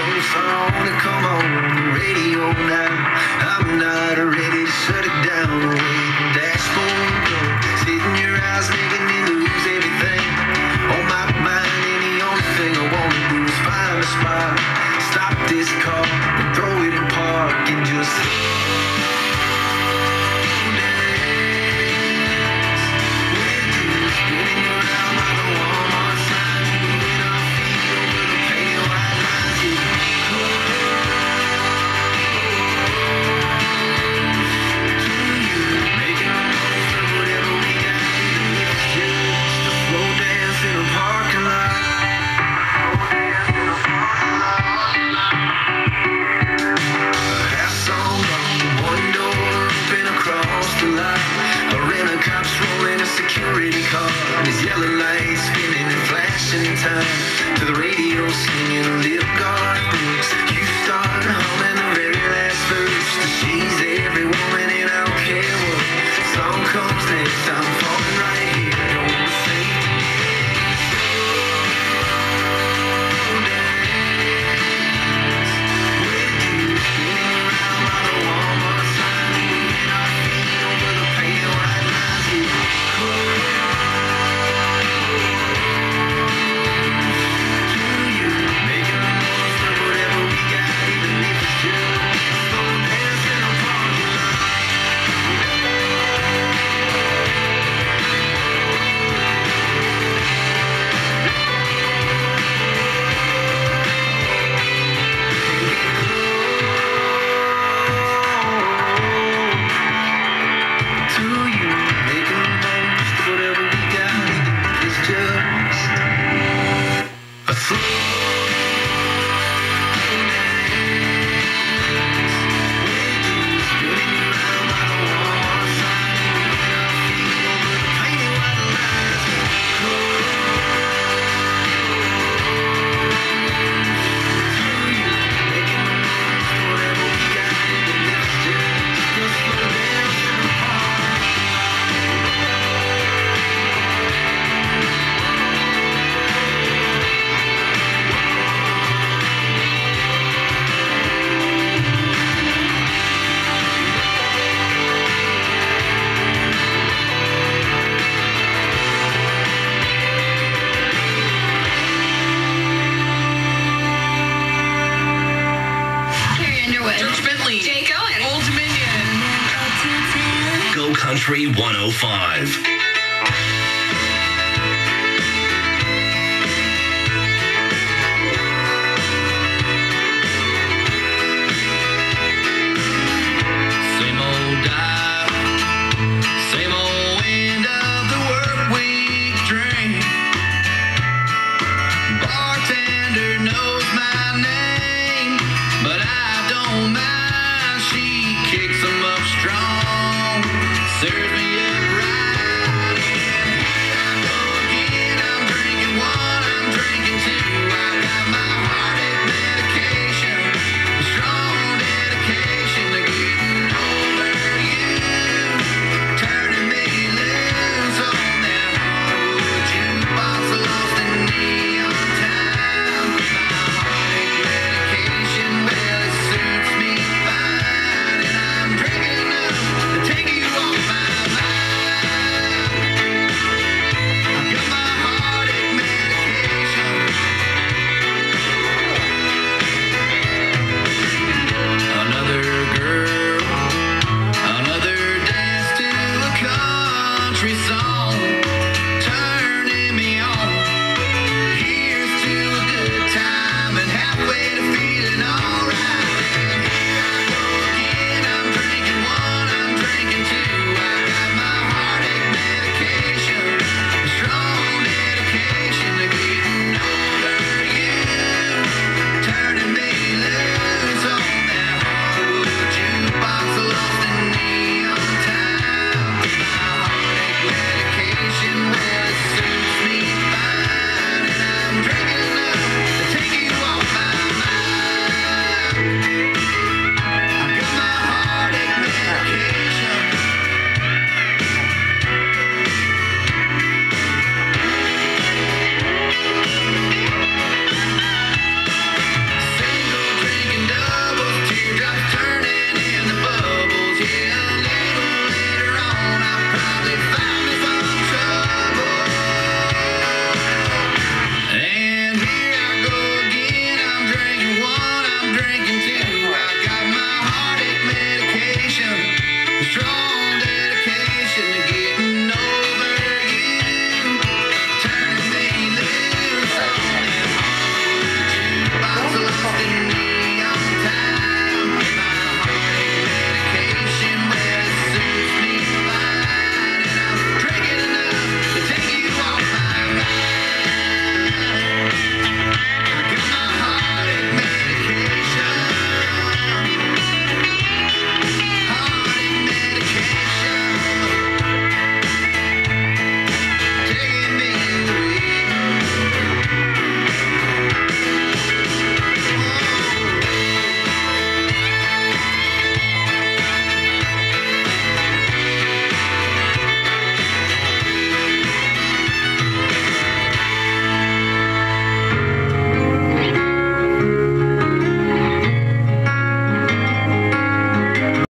cold song to come on the radio now. I'm not ready to shut it down. Waiting dashboard go, sitting your eyes making me lose everything. On my mind, and the only thing I want to do is find a spot, stop this car and throw it in park and just security car, his yellow lights spinning and flashing in time to the radio singing a little Garth Brooks. You start humming the very last verse. She's every woman and I don't care what song comes next. I'm falling right here on the same dance with you, spinning around by the Walmart sign, moving our feet over the painted white lines. Country 105.